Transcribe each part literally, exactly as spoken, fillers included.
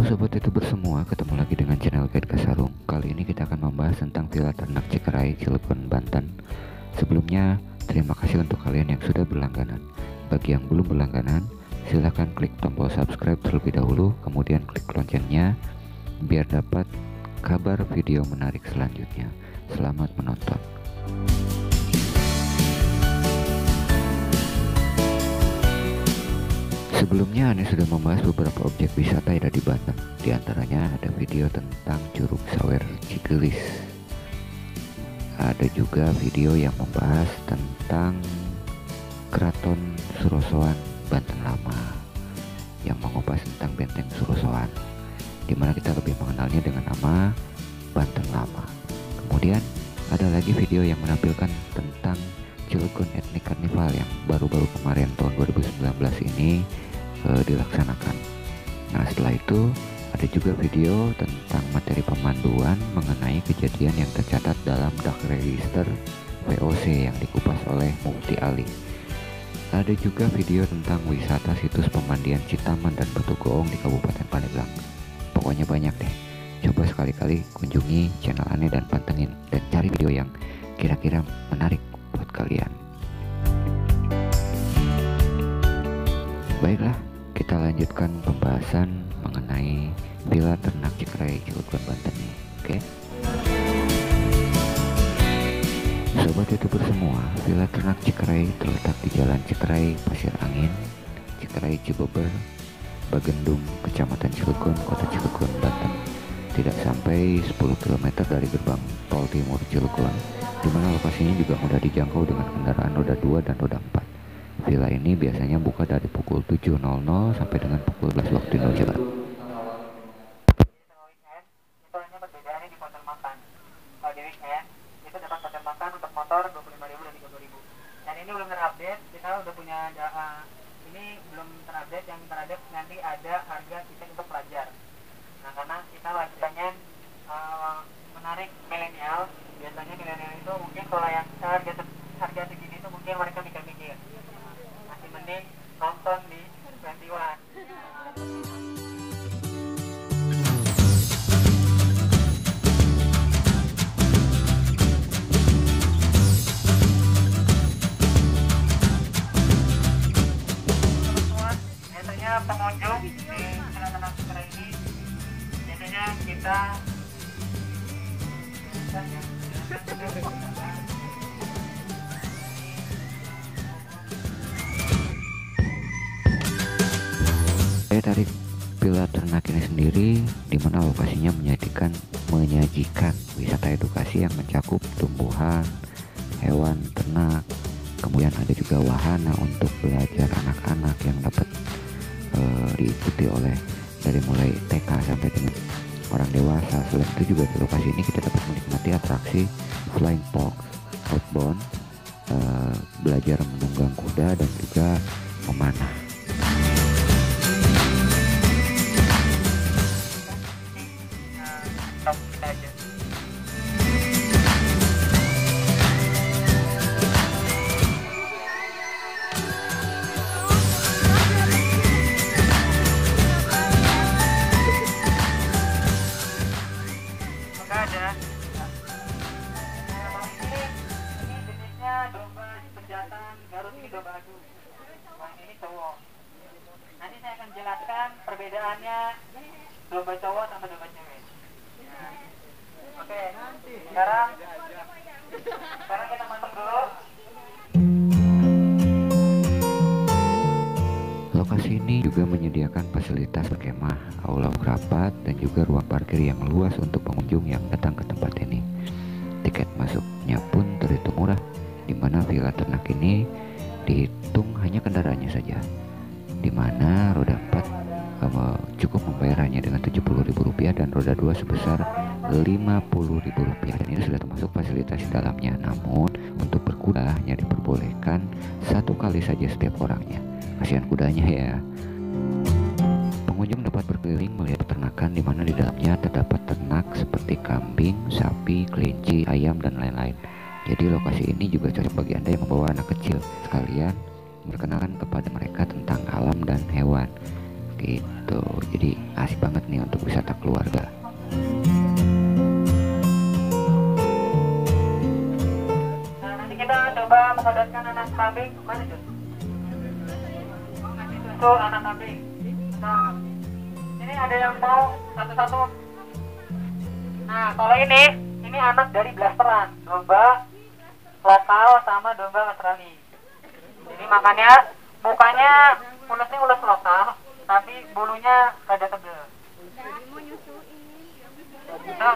Halo sobat youtuber semua, ketemu lagi dengan channel Guide Kasarung. Kali ini kita akan membahas tentang Villa Ternak Cikerai, Cilegon, Banten. Sebelumnya, terima kasih untuk kalian yang sudah berlangganan. Bagi yang belum berlangganan, silahkan klik tombol subscribe terlebih dahulu, kemudian klik loncengnya biar dapat kabar video menarik selanjutnya. Selamat menonton. Sebelumnya Ane sudah membahas beberapa objek wisata yang ada di Banten. Di antaranya ada video tentang Curug Sawer Cigelis. Ada juga video yang membahas tentang Keraton Surosoan Banten Lama, yang mengupas tentang Benteng Surosoan, dimana kita lebih mengenalnya dengan nama Banten Lama. Kemudian ada lagi video yang menampilkan tentang Cilegon Ethnic Carnival yang baru-baru kemarin tahun dua ribu sembilan belas ini uh, dilaksanakan. Nah, setelah itu ada juga video tentang materi pemanduan mengenai kejadian yang tercatat dalam Dark Register V O C yang dikupas oleh Mufti Ali. Ada juga video tentang wisata situs pemandian Citaman dan Batu Goong di Kabupaten Pandeglang. Pokoknya banyak deh. Coba sekali-kali kunjungi channel Ane dan pantengin dan cari video yang kira-kira menarik buat kalian. Baiklah, kita lanjutkan pembahasan mengenai Villa Ternak Cikerai, Cilegon, Banten nih. Oke. Sobat youtuber semua, Villa Ternak Cikerai terletak di Jalan Cikerai, Pasir Angin, Cikerai, Cibeber, Bagendung, Kecamatan Cilegon, Kota Cilegon, Banten. Tidak sampai sepuluh kilometer dari gerbang tol timur Cilegon, di mana lokasinya juga mudah dijangkau dengan kendaraan roda dua dan roda empat. Villa ini biasanya buka dari pukul tujuh nol nol sampai dengan pukul sebelas waktu Indonesia Barat. Itu hanya perbedaannya di voucher makan. Kalau di weekend itu dapat voucher makan untuk motor dua puluh lima ribu dan tiga puluh ribu. Dan ini belum terupdate, kita udah punya uh, ini belum terupdate, yang terupdate nanti ada harga tiket untuk pelajar. Nah, karena kita lagi pengen uh, menarik milenial. Biasanya milenial itu mungkin kalau yang harga harga segini itu mungkin mereka mikir-mikir. Masih mending nonton di dua puluh satu. Biasanya pengunjung di Villa Ternak Cikerai ini biasanya kita Saya tarik Villa Ternak ini sendiri, di mana lokasinya menyajikan menyajikan wisata edukasi yang mencakup tumbuhan, hewan, ternak. Kemudian ada juga wahana untuk belajar anak-anak yang dapat uh, diikuti oleh dari mulai T K sampai dengan orang dewasa. Selain itu juga di lokasi ini kita dapat menikmati atraksi flying fox, outbound, uh, belajar menunggang kuda dan juga memanah. Top kita aja. Maka ada nah, ini ini jenisnya domba pejantan Garut, ini domba adu. Yang ini cowok. Nanti saya akan jelaskan perbedaannya domba cowok sama domba cewek. Oke, sekarang sekarang kita masuk dulu. Lokasi ini juga menyediakan fasilitas berkemah, aula kerabat, dan juga ruang parkir yang luas untuk pengunjung yang datang ke tempat ini. Tiket masuknya pun terhitung murah, di mana Villa Ternak ini dihitung hanya kendaraannya saja, di mana roda empat um, cukup membayar hanya dengan tujuh puluh ribu rupiah dan roda dua sebesar lima puluh ribu rupiah, dan ini sudah termasuk fasilitas di dalamnya. Namun untuk berkuda hanya diperbolehkan satu kali saja setiap orangnya. Kasihan kudanya ya. Pengunjung dapat berkeliling melihat peternakan, di mana di dalamnya terdapat ternak seperti kambing, sapi, kelinci, ayam, dan lain-lain. Jadi lokasi ini juga cocok bagi Anda yang membawa anak kecil, sekalian memperkenalkan kepada mereka tentang alam dan hewan. gitu. Jadi asik banget nih untuk wisata keluarga. Nah, nanti kita coba mengadakan anak kambing. Mana Jun? Itu anak kambing. Nah, ini ada yang mau satu-satu. Nah, kalau ini, ini anak dari blasteran, domba lokal sama domba Australia. Jadi makanya mukanya ulusnya ulus lokal, tapi bulunya rada tebel. Nah,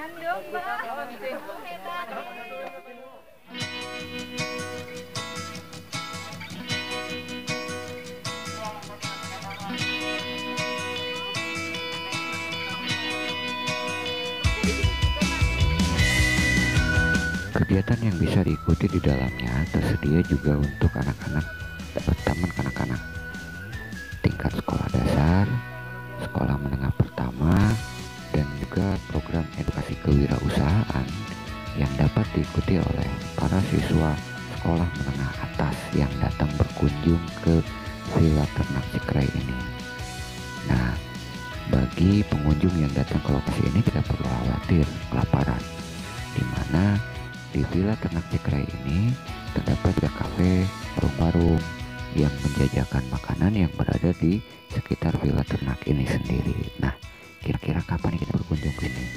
Kegiatan yang bisa diikuti di dalamnya tersedia juga untuk anak-anak dapat taman kanak-kanak tingkat sekolah dasar, sekolah menengah pertama, dan juga program edukasi kewirausahaan yang dapat diikuti oleh para siswa sekolah menengah atas yang datang berkunjung ke Villa Ternak Cikrai ini. Nah, bagi pengunjung yang datang ke lokasi ini tidak perlu khawatir kelaparan, di mana di Villa Ternak Cikrai ini terdapat juga kafe, warung-warung yang menjajakan makanan yang berada di sekitar Villa Ternak ini sendiri. Nah, kira-kira kapan kita berkunjung ke sini?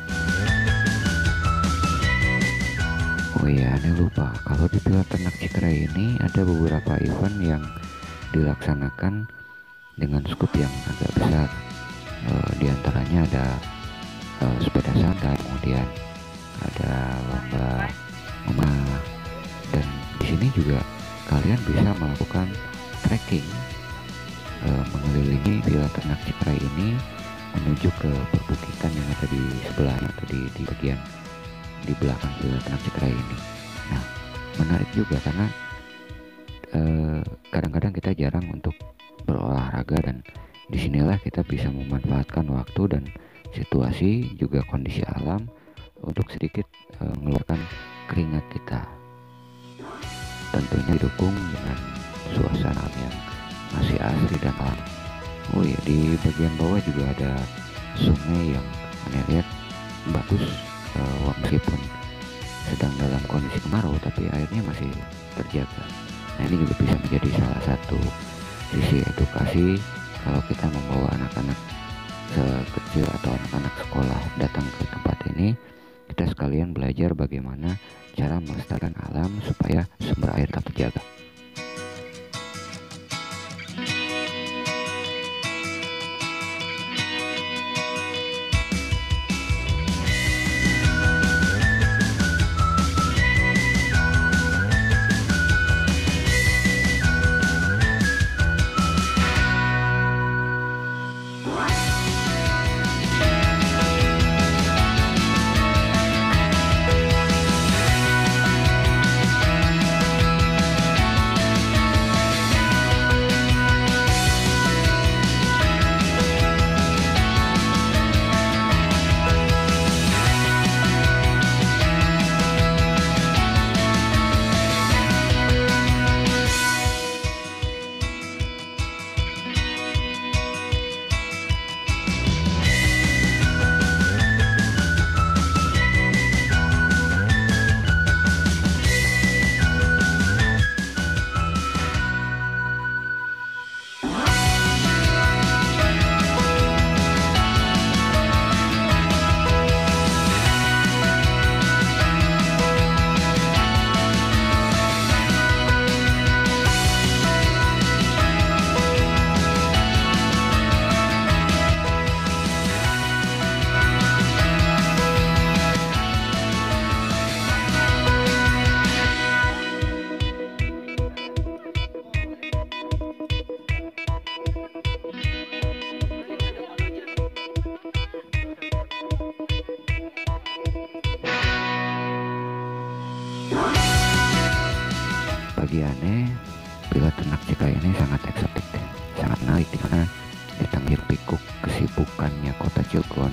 Oh iya, ini lupa. Kalau di Villa Ternak Cikrai ini ada beberapa event yang dilaksanakan dengan skup yang agak besar. E, di antaranya ada e, sepeda santai, kemudian ada lomba mama, dan di sini juga kalian bisa melakukan trekking e, mengelilingi Villa Ternak Cikrai ini menuju ke perbukitan yang ada di sebelah atau di, di bagian di belakang Villa Ternak Cikrai ini. Nah, menarik juga karena e, kadang-kadang kita jarang untuk berolahraga, dan disinilah kita bisa memanfaatkan waktu dan situasi juga kondisi alam untuk sedikit uh, mengeluarkan keringat kita, tentunya didukung dengan suasana yang masih asri dan alam. Oh iya, di bagian bawah juga ada sungai yang anda lihat bagus, uh, meskipun sedang dalam kondisi kemarau tapi airnya masih terjaga. Nah, ini juga bisa menjadi salah satu sisi edukasi kalau kita membawa anak-anak sekecil atau anak-anak sekolah datang ke tempat ini. Kita sekalian belajar bagaimana cara melestarikan alam supaya sumber air tetap terjaga. Bagiannya Villa Ternak Cikrai ini sangat eksotik, sangat menarik, dimana di tengah pikuk kesibukannya kota Cilegon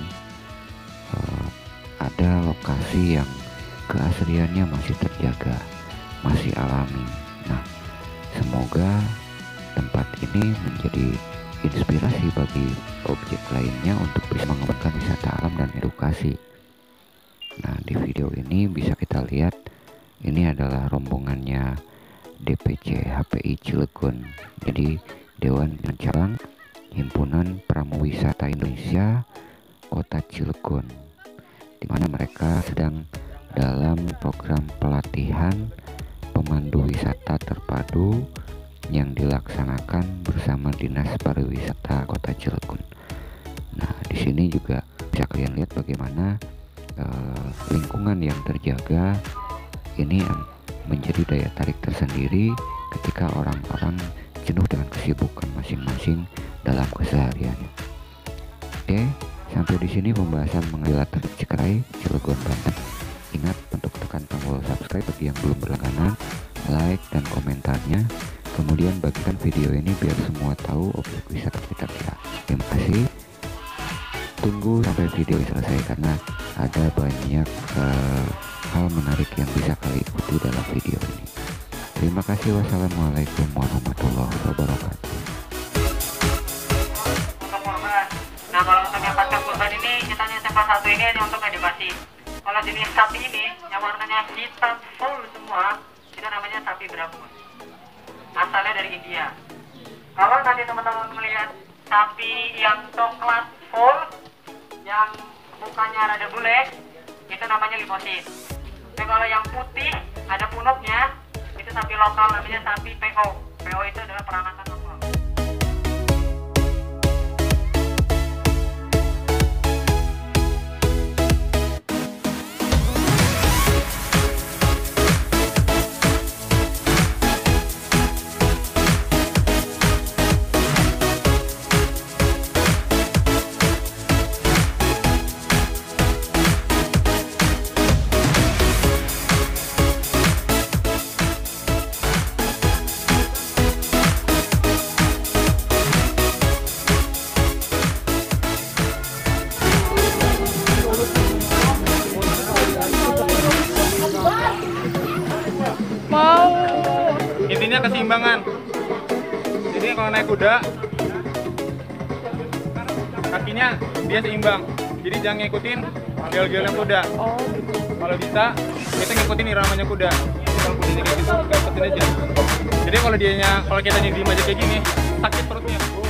uh, ada lokasi yang keasliannya masih terjaga, masih alami. Nah, semoga tempat ini menjadi inspirasi bagi objek lainnya untuk bisa mengembangkan wisata alam dan edukasi. Nah, di video ini bisa kita lihat ini adalah rombongannya D P C H P I Cilegon. Jadi Dewan Cabang Himpunan Pramuwisata Indonesia Kota Cilegon, di mana mereka sedang dalam program pelatihan pemandu wisata terpadu yang dilaksanakan bersama Dinas Pariwisata Kota Cilegon. Nah, di sini juga bisa kalian lihat bagaimana uh, lingkungan yang terjaga ini menjadi daya tarik tersendiri ketika orang-orang jenuh dengan kesibukan masing-masing dalam kesehariannya. Oke, sampai di sini pembahasan mengenai latar Cikeray, Cilegon, Banten. Ingat untuk tekan tombol subscribe bagi yang belum berlangganan, like dan komentarnya. Kemudian bagikan video ini biar semua tahu objek wisata kita. Terima kasih. Tunggu sampai video selesai karena ada banyak uh, hal menarik yang bisa kalian ikuti dalam video ini. Terima kasih. Wassalamualaikum warahmatullahi wabarakatuh. Untuk kurban. Nah, kalau untuk yang pasca kurban ini kita nyewa satu ini hanya untuk edukasi. Kalau jenis sapi ini yang warnanya hitam full semua itu namanya sapi Brahmus. Asalnya dari India. Kalau nanti teman-teman melihat sapi yang coklat full yang mukanya rada bule itu namanya limosin. Tapi kalau yang putih ada punuknya itu sapi lokal namanya sapi P O. P O itu adalah peranakan lokal. Intinya keseimbangan. Jadi kalau naik kuda kakinya dia seimbang, jadi jangan ngikutin gel-gelnya kuda. Kalau bisa kita ngikutin iramanya kuda. Kalau kudanya kayak gitu kita ikutin aja. Jadi kalau dianya kalau kita diem aja kayak gini sakit perutnya.